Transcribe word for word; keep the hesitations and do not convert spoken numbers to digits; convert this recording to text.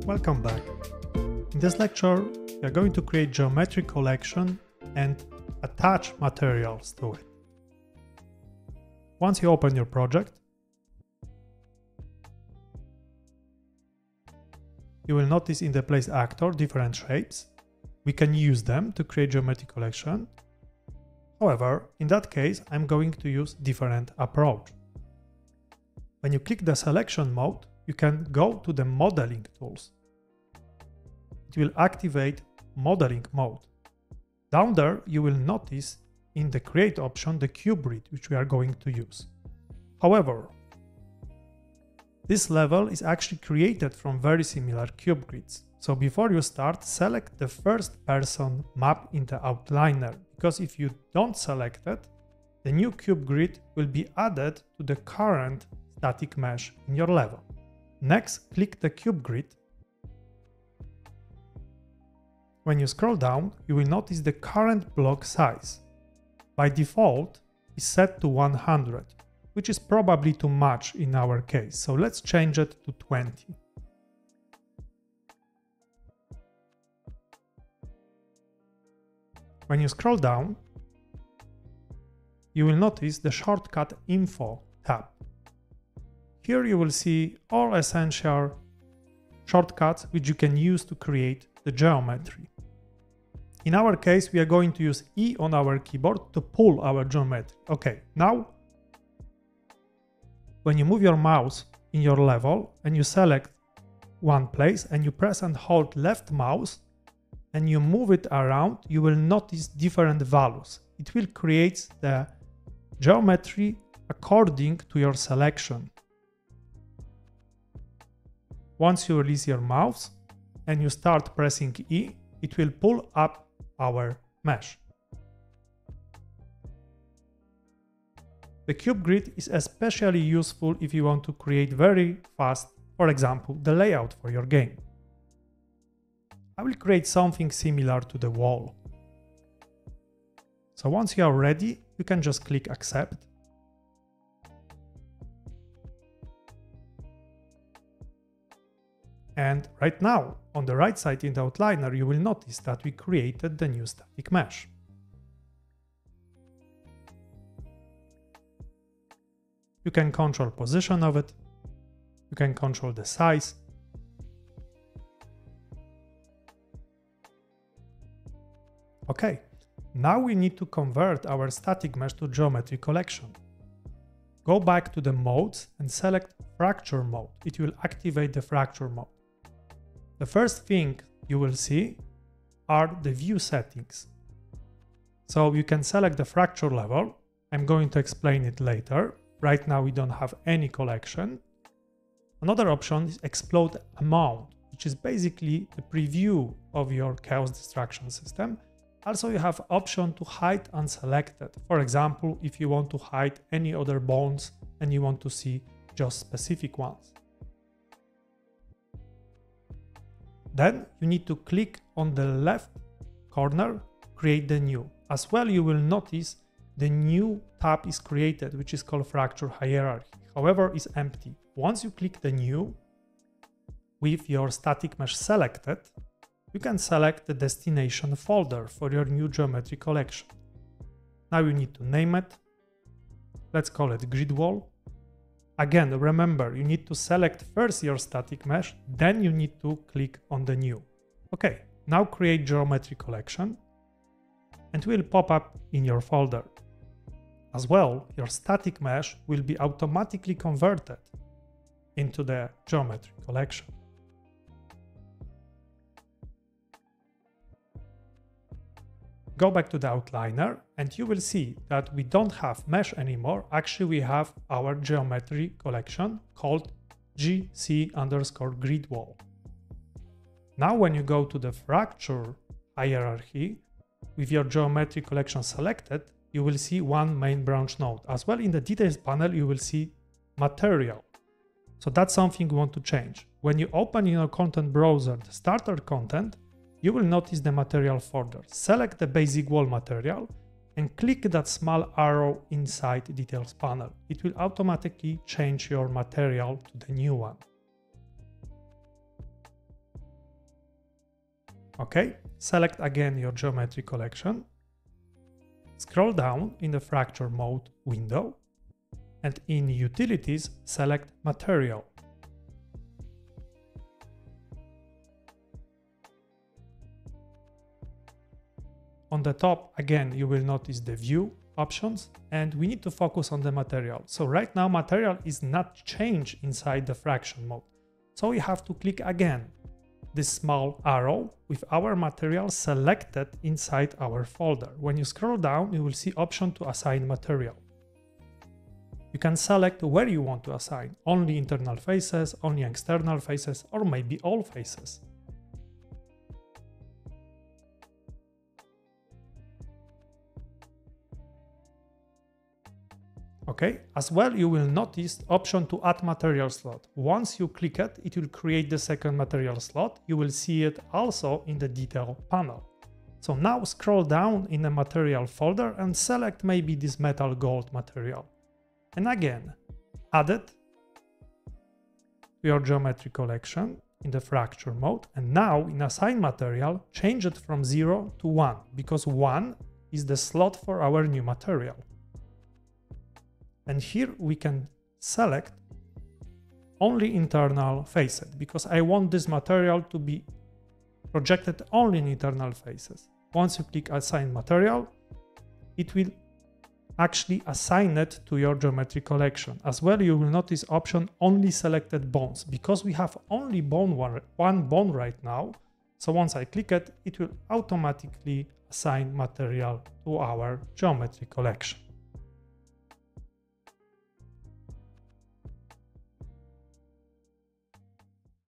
Welcome back. In this lecture, we are going to create geometry collection and attach materials to it. Once you open your project, you will notice in the place actor different shapes. We can use them to create geometry collection. However, in that case, I'm going to use different approach. When you click the selection mode, you can go to the modeling tools. It will activate modeling mode. Down there, you will notice in the create option the cube grid, which we are going to use. However, this level is actually created from very similar cube grids. So before you start, select the first person map in the outliner, because if you don't select it, the new cube grid will be added to the current static mesh in your level. Next, click the cube grid. When you scroll down, you will notice the current block size. By default, is set to one hundred, which is probably too much in our case, so let's change it to twenty. When you scroll down, you will notice the shortcut Info tab. Here you will see all essential shortcuts which you can use to create the geometry. In our case, we are going to use E on our keyboard to pull our geometry. Okay, now when you move your mouse in your level and you select one place and you press and hold left mouse and you move it around, you will notice different values. It will create the geometry according to your selection. Once you release your mouse and you start pressing E, it will pull up our mesh. The cube grid is especially useful if you want to create very fast, for example, the layout for your game. I will create something similar to the wall. So once you are ready, you can just click accept. And right now, on the right side in the outliner, you will notice that we created the new static mesh. You can control position of it. You can control the size. Okay, now we need to convert our static mesh to geometry collection. Go back to the modes and select fracture mode. It will activate the fracture mode. The first thing you will see are the view settings. So you can select the fracture level. I'm going to explain it later. Right now we don't have any collection. Another option is explode amount, which is basically the preview of your chaos destruction system. Also, you have option to hide unselected. For example, if you want to hide any other bones and you want to see just specific ones. Then you need to click on the left corner, create the new. As well, you will notice the new tab is created, which is called fracture hierarchy. However, is empty. Once you click the new, with your static mesh selected, you can select the destination folder for your new geometry collection. Now you need to name it. Let's call it grid wall. Again, remember, you need to select first your static mesh, then you need to click on the new. Okay, now create geometry collection and it will pop up in your folder. As well, your static mesh will be automatically converted into the geometry collection. Go back to the outliner and you will see that we don't have mesh anymore. Actually, we have our geometry collection called G C underscore grid wall. Now, when you go to the fracture hierarchy with your geometry collection selected, you will see one main branch node. As well, in the details panel, you will see material. So that's something we want to change. When you open in your content browser the starter content, you will notice the material folder. Select the basic wall material and click that small arrow inside the details panel. It will automatically change your material to the new one. Okay, select again your geometry collection, scroll down in the fracture mode window, and in utilities select material. On the top, again, you will notice the view options, and we need to focus on the material. So right now, material is not changed inside the fraction mode. So we have to click again this small arrow with our material selected inside our folder. When you scroll down, you will see option to assign material. You can select where you want to assign, only internal faces, only external faces, or maybe all faces. Okay, as well, you will notice option to add material slot. Once you click it, it will create the second material slot. You will see it also in the detail panel. So now scroll down in the material folder and select maybe this metal gold material. And again, add it to your geometry collection in the fracture mode. And now in assign material, change it from zero to one, because one is the slot for our new material. And here we can select only internal faces, because I want this material to be projected only in internal faces. Once you click assign material, it will actually assign it to your geometry collection. As well, you will notice option only selected bones, because we have only bone one, one bone right now. So once I click it, it will automatically assign material to our geometry collection.